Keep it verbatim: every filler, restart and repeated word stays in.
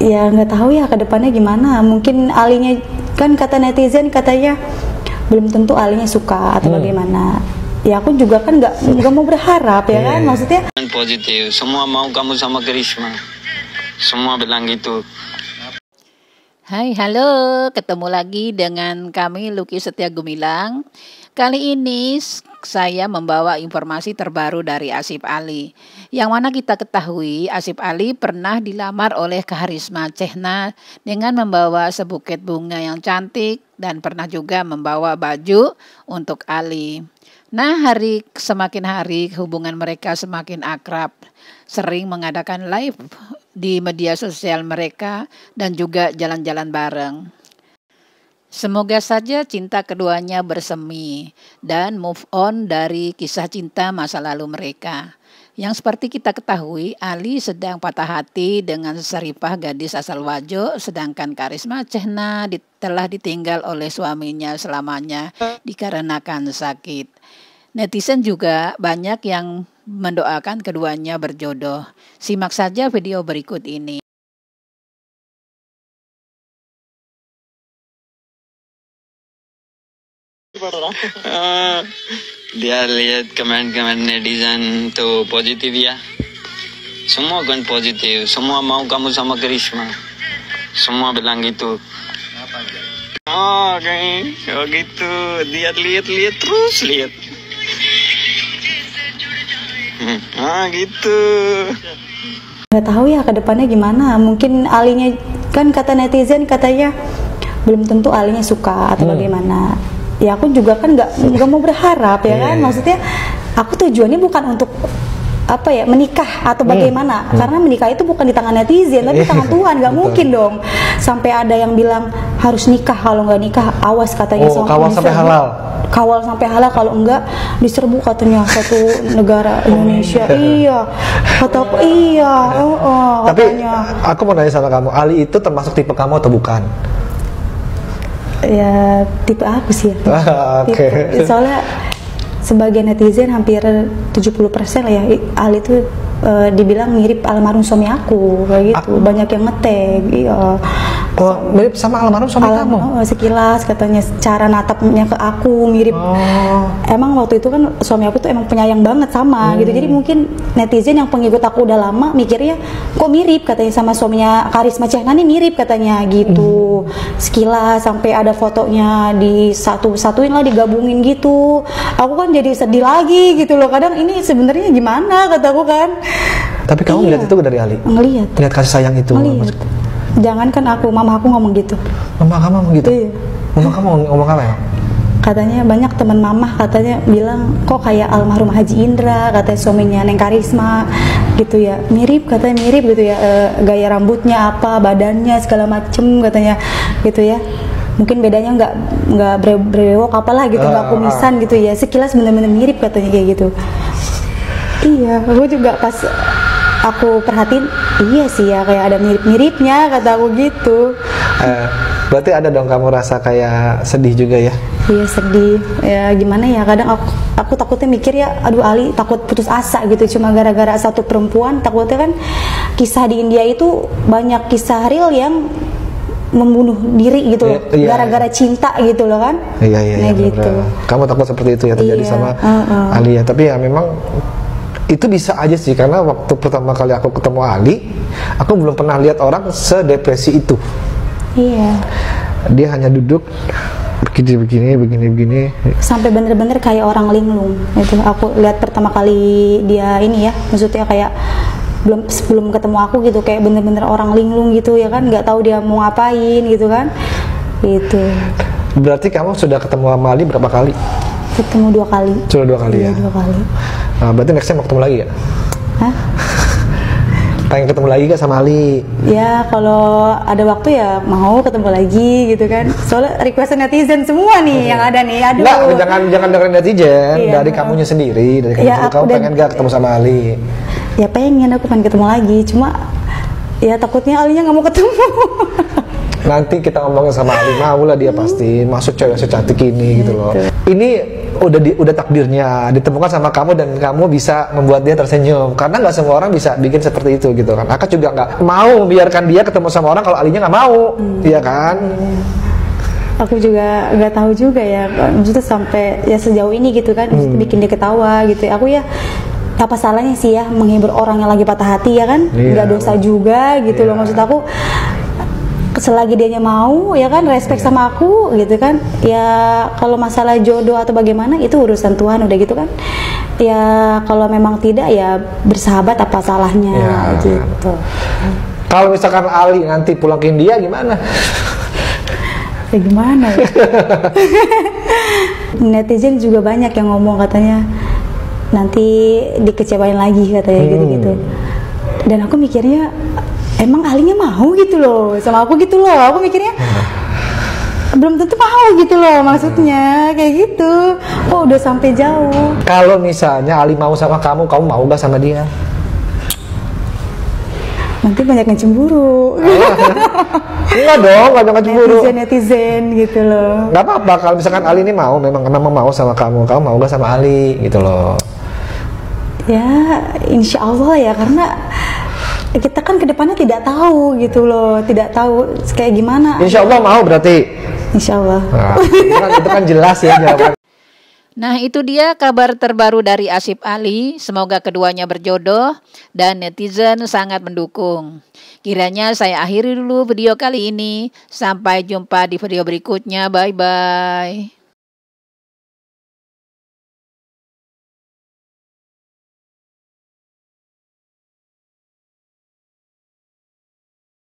Ya nggak tahu ya ke depannya gimana. Mungkin Alinya kan kata netizen katanya belum tentu Alinya suka atau hmm. bagaimana. Ya aku juga kan nggak nggak mau berharap ya kan, maksudnya. Positif, semua mau kamu sama Karisma, semua bilang gitu. Hai, halo, ketemu lagi dengan kami Lucky Setia Gumilang. Kali ini saya membawa informasi terbaru dari Asif Ali. Yang mana kita ketahui Asif Ali pernah dilamar oleh Karisma Chehna dengan membawa sebuket bunga yang cantik dan pernah juga membawa baju untuk Ali. Nah, hari semakin hari hubungan mereka semakin akrab, sering mengadakan live di media sosial mereka dan juga jalan-jalan bareng. Semoga saja cinta keduanya bersemi dan move on dari kisah cinta masa lalu mereka. Yang seperti kita ketahui, Ali sedang patah hati dengan Saripah gadis asal Wajo, sedangkan Karisma Chehna telah ditinggal oleh suaminya selamanya dikarenakan sakit. Netizen juga banyak yang mendoakan keduanya berjodoh. Simak saja video berikut ini. uh, dia lihat komen-komen netizen tuh positif ya. Semua kan positif, semua mau kamu sama Karisma, semua bilang gitu. Oh, okay. Oh gitu, lihat lihat lihat terus lihat. Hmm. Ah gitu. Nggak tahu ya ke depannya gimana. Mungkin Alinya kan kata netizen katanya belum tentu Alinya suka atau hmm. bagaimana. Ya aku juga kan nggak nggak mau berharap ya kan, maksudnya aku tujuannya bukan untuk apa ya menikah atau bagaimana, hmm. karena menikah itu bukan di tangan netizen tapi di tangan Tuhan. Nggak mungkin dong sampai ada yang bilang harus nikah, kalau nggak nikah awas katanya. Oh, kawal sampai halal, kawal sampai halal, kalau enggak diserbu katanya satu negara Indonesia. Iya, kata aku iya. Oh, oh, tapi katanya. Aku mau nanya sama kamu, Ali itu termasuk tipe kamu atau bukan? Ya tipe aku sih ya. Ah, oke. Okay. Soalnya sebagai netizen hampir tujuh puluh persen lah ya Ali itu uh, dibilang mirip almarhum suami aku kayak gitu. Ah. Banyak yang ngetag. Iya. Oh, mirip sama almarhum suami Alam, kamu? Oh, sekilas katanya cara natapnya ke aku mirip. Oh. Emang waktu itu kan suami aku tuh emang penyayang banget sama hmm. gitu. Jadi mungkin netizen yang pengikut aku udah lama mikirnya kok mirip katanya sama suaminya Karisma Chehna nih, mirip katanya gitu. Hmm. Sekilas sampai ada fotonya di satu-satuin lah, digabungin gitu. Aku kan jadi sedih lagi gitu loh. Kadang ini sebenarnya gimana kataku kan. Tapi kamu iya. lihat itu dari Ali? Ngelihat. Lihat kasih sayang itu. Ngelihat. Jangan kan aku, mama aku ngomong gitu. Mama kamu ngomong gitu? Iya. Mama kamu ngomong apa ya? Katanya banyak teman mama katanya bilang kok kayak almarhum Haji Indra, katanya suaminya Neng Karisma gitu ya. Mirip, katanya mirip gitu ya, e, gaya rambutnya apa, badannya segala macem katanya gitu ya. Mungkin bedanya nggak nggak brewok apalah gitu, nggak uh, kumisan uh. gitu ya. Sekilas bener-bener mirip katanya kayak gitu. Iya, aku juga pas aku perhatiin, iya sih ya kayak ada mirip-miripnya kata aku gitu. Eh, berarti ada dong kamu rasa kayak sedih juga ya? Iya sedih. Ya gimana ya, kadang aku aku takutnya mikir ya, aduh Ali takut putus asa gitu cuma gara-gara satu perempuan. Takutnya kan kisah di India itu banyak kisah real yang membunuh diri gitu loh, iya, gara-gara iya. cinta gitu loh kan. Iya iya, nah, iya gitu. bener. Kamu takut seperti itu ya terjadi iya, sama uh, uh. Ali ya, tapi ya memang itu bisa aja sih, karena waktu pertama kali aku ketemu Ali, aku belum pernah lihat orang sedepresi itu. Iya. Dia hanya duduk begini begini begini begini. Sampai bener-bener kayak orang linglung. Itu aku lihat pertama kali dia ini ya, maksudnya kayak belum sebelum ketemu aku gitu, kayak bener-bener orang linglung gitu ya kan, nggak tahu dia mau ngapain gitu kan. Gitu. Berarti kamu sudah ketemu sama Ali berapa kali? Ketemu dua kali. Sudah dua kali iya, ya? Dua kali. Nah, berarti nextnya mau ketemu lagi ya? Hah? Pengen ketemu lagi gak sama Ali? Ya kalau ada waktu ya mau ketemu lagi gitu kan. Soalnya request netizen semua nih hmm. yang ada nih. Aduh. Nggak, jangan jangan dengerin netizen. Iya, dari kamunya sendiri. Dari kamu, ya, kamu pengen gak ketemu sama Ali? Ya pengen, aku pengen ketemu lagi. Cuma ya takutnya Alinya nggak mau ketemu. Nanti kita ngomongin sama Ali, mau lah dia pasti masuk cewek secantik ini gitu loh. Ini udah di, udah takdirnya ditemukan sama kamu dan kamu bisa membuat dia tersenyum, karena nggak semua orang bisa bikin seperti itu gitu kan. Akak juga nggak mau membiarkan dia ketemu sama orang kalau Alinya nggak mau, iya hmm. kan? Aku juga nggak tahu juga ya, maksudnya sampai ya sejauh ini gitu kan, hmm. bikin dia ketawa gitu. Aku ya apa salahnya sih ya menghibur orang yang lagi patah hati ya kan, nggak yeah. dosa juga gitu yeah. loh. Maksud aku selagi dianya mau ya kan, respect yeah. sama aku gitu kan, ya kalau masalah jodoh atau bagaimana itu urusan Tuhan udah gitu kan, ya kalau memang tidak ya bersahabat apa salahnya yeah. gitu. Kalau misalkan Ali nanti pulang ke India gimana? Ya gimana ya? Netizen juga banyak yang ngomong katanya nanti dikecewain lagi katanya hmm. gitu-gitu, dan aku mikirnya emang Alinya mau gitu loh sama aku gitu loh, aku mikirnya hmm. belum tentu mau gitu loh, maksudnya kayak gitu. Oh udah sampai jauh. Kalau misalnya Ali mau sama kamu, kamu mau gak sama dia? Nanti banyak yang cemburu. Enggak dong, gak ada cemburu. Netizen-netizen gitu loh. Gak apa-apa kalau misalkan Ali ini mau, memang memang mau sama kamu, kamu mau gak sama Ali gitu loh. Ya insya Allah ya, karena kita kan kedepannya tidak tahu gitu loh, tidak tahu kayak gimana. Insya Allah mau berarti. Insya Allah. Nah, itu, kan, itu kan jelas ya jawaban. Nah itu dia kabar terbaru dari Asif Ali. Semoga keduanya berjodoh dan netizen sangat mendukung. Kiranya saya akhiri dulu video kali ini. Sampai jumpa di video berikutnya. Bye bye.